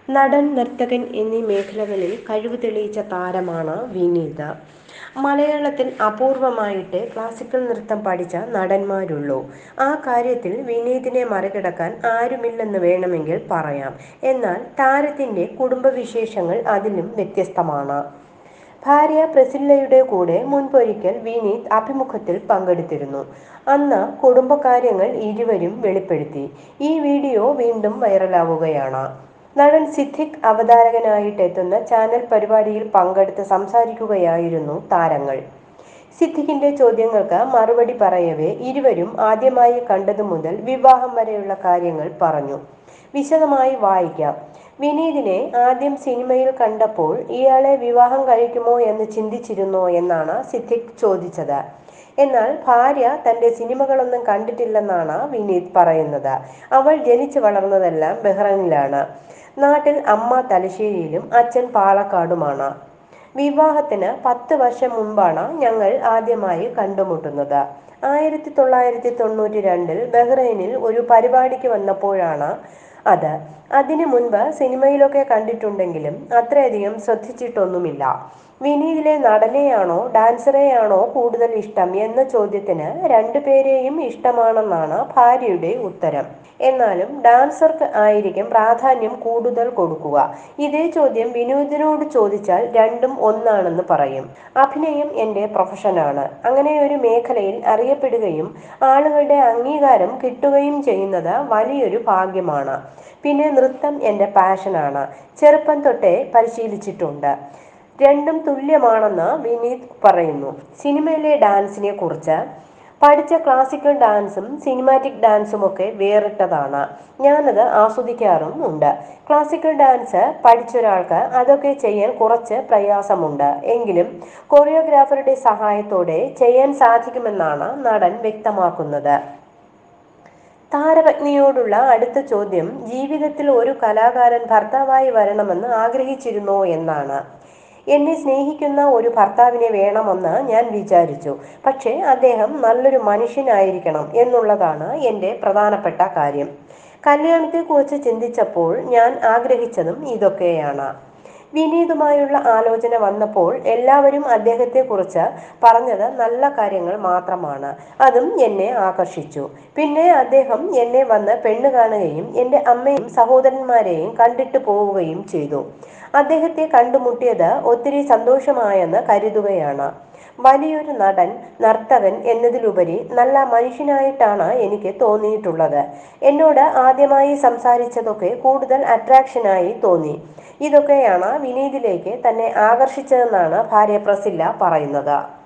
നടൻ, നർത്തകൻ എന്നീ മേഖലകളിൽ കഴിവ് തെളിയിച്ച താരമാണ് വിനീത്. മലയാളത്തിൽ അപൂർവമായിട്ടേ ക്ലാസിക്കൽ നൃത്തം പഠിച്ച നടന്മാരുള്ളൂ. ആ കാര്യത്തിൽ വിനീതിനെ മറികടക്കാൻ ആരുമില്ലെന്ന് വേണമെങ്കിൽ പറയാം. എന്നാൽ താരത്തിന്റെ കുടുംബവിശേഷങ്ങൾ അതിലും വ്യത്യസ്തമാണ്. ഭാര്യ പ്രസില്ലയുടെ കൂടെ മുൻപൊരിക്കൽ വിനീത് അഭിമുഖത്തിൽ പങ്കെടുത്തിരുന്നു. അന്ന് കുടുംബകാര്യങ്ങൾ ഇരുവരും വെളിപ്പെടുത്തി. ഈ വീഡിയോ വീണ്ടും വൈറലാവുകയാണ്. നടൻ സിദ്ദിഖ് അവതാരകനായിട്ടെത്തുന്ന ചാനൽ പരിപാടിയിൽ പങ്കെടുത്ത് സംസാരിക്കുകയായിരുന്നു താരങ്ങൾ. സിദ്ദിഖിന്റെ ചോദ്യങ്ങൾക്ക് മറുപടി പറയവേ ഇരുവരും ആദ്യമായി കണ്ടതു മുതൽ വിവാഹം വരെയുള്ള കാര്യങ്ങൾ പറഞ്ഞു. വിശദമായി വായിക്കാം. വിനീതിനെ ആദ്യം സിനിമയിൽ കണ്ടപ്പോൾ ഇയാളെ വിവാഹം കഴിക്കുമോ എന്ന് ചിന്തിച്ചിരുന്നോ എന്നാണ് സിദ്ദിഖ് ചോദിച്ചത്. എന്നാൽ ഭാര്യ തന്റെ സിനിമകളൊന്നും കണ്ടിട്ടില്ലെന്നാണ് വിനീത് പറയുന്നത്. അവൾ ജനിച്ചു വളർന്നതെല്ലാം ബഹ്റൈനിലാണ്. നാട്ടിൽ അമ്മ തലശ്ശേരിയിലും അച്ഛൻ പാലക്കാടുമാണ്. വിവാഹത്തിന് 10 വർഷം മുമ്പാണ് ഞങ്ങൾ ആദ്യമായി കണ്ടുമുട്ടുന്നത്. 1992 ബഹ്റൈനിൽ ഒരു പരിപാടിക്ക് വന്നപ്പോഴാണ് അത്. അതിനു മുൻപ് സിനിമയിലൊക്കെ കണ്ടിട്ടുണ്ടെങ്കിലും അത്രയധികം ശ്രദ്ധിച്ചിട്ടൊന്നുമില്ല. വിനീതിലെ നടനെയാണോ ഡാൻസറെയാണോ കൂടുതൽ ഇഷ്ടം എന്ന ചോദ്യത്തിന് രണ്ടുപേരെയും ഇഷ്ടമാണെന്നാണ് ഭാര്യയുടെ ഉത്തരം. എന്നാലും ഡാൻസർക്ക് ആയിരിക്കും പ്രാധാന്യം കൂടുതൽ കൊടുക്കുക. ഇതേ ചോദ്യം വിനീതിനോട് ചോദിച്ചാൽ രണ്ടും ഒന്നാണെന്ന് പറയും. അഭിനയം എൻ്റെ പ്രൊഫഷനാണ്. അങ്ങനെയൊരു മേഖലയിൽ അറിയപ്പെടുകയും ആളുകളുടെ അംഗീകാരം കിട്ടുകയും ചെയ്യുന്നത് വലിയൊരു ഭാഗ്യമാണ്. പിന്നെ നൃത്തം എൻ്റെ പാഷനാണ്. ചെറുപ്പം തൊട്ടേ പരിശീലിച്ചിട്ടുണ്ട്. രണ്ടും തുല്യമാണെന്ന് വിനീത് പറയുന്നു. സിനിമയിലെ ഡാൻസിനെ കുറിച്ച് പഠിച്ച ക്ലാസിക്കൽ ഡാൻസും സിനിമാറ്റിക് ഡാൻസുമൊക്കെ വേറിട്ടതാണ്. ഞാനത് ആസ്വദിക്കാറും ഉണ്ട്. ക്ലാസിക്കൽ ഡാൻസ് പഠിച്ചൊരാൾക്ക് അതൊക്കെ ചെയ്യാൻ കുറച്ച് പ്രയാസമുണ്ട്. എങ്കിലും കൊറിയോഗ്രാഫറുടെ സഹായത്തോടെ ചെയ്യാൻ സാധിക്കുമെന്നാണ് നടൻ വ്യക്തമാക്കുന്നത്. താരപത്നിയോടുള്ള അടുത്ത ചോദ്യം ജീവിതത്തിൽ ഒരു കലാകാരൻ ഭർത്താവായി വരണമെന്ന് ആഗ്രഹിച്ചിരുന്നോ എന്നാണ്. എന്നെ സ്നേഹിക്കുന്ന ഒരു ഭർത്താവിനെ വേണമെന്ന് ഞാൻ വിചാരിച്ചു. പക്ഷേ അദ്ദേഹം നല്ലൊരു മനുഷ്യനായിരിക്കണം എന്നുള്ളതാണ് എൻ്റെ പ്രധാനപ്പെട്ട കാര്യം. കല്യാണത്തെക്കുറിച്ച് ചിന്തിച്ചപ്പോൾ ഞാൻ ആഗ്രഹിച്ചതും ഇതൊക്കെയാണ്. വിനീതുമായുള്ള ആലോചന വന്നപ്പോൾ എല്ലാവരും അദ്ദേഹത്തെക്കുറിച്ച് പറഞ്ഞത് നല്ല കാര്യങ്ങൾ മാത്രമാണ്. അതും എന്നെ ആകർഷിച്ചു. പിന്നെ അദ്ദേഹം എന്നെ വന്ന് പെണ്ണ് കാണുകയും എൻ്റെ അമ്മയും സഹോദരന്മാരെയും കണ്ടിട്ട് പോവുകയും ചെയ്തു. അദ്ദേഹത്തെ കണ്ടുമുട്ടിയത് ഒത്തിരി സന്തോഷമായെന്ന് കരുതുകയാണ്. വലിയൊരു നടൻ, നർത്തകൻ എന്നതിലുപരി നല്ല മനുഷ്യനായിട്ടാണ് എനിക്ക് തോന്നിയിട്ടുള്ളത്. എന്നോട് ആദ്യമായി സംസാരിച്ചതൊക്കെ കൂടുതൽ അട്രാക്ഷനായി തോന്നി. ഇതൊക്കെയാണ് വിനീതിലേക്ക് തന്നെ ആകർഷിച്ചതെന്നാണ് ഭാര്യ പ്രസില്ല പറയുന്നത്.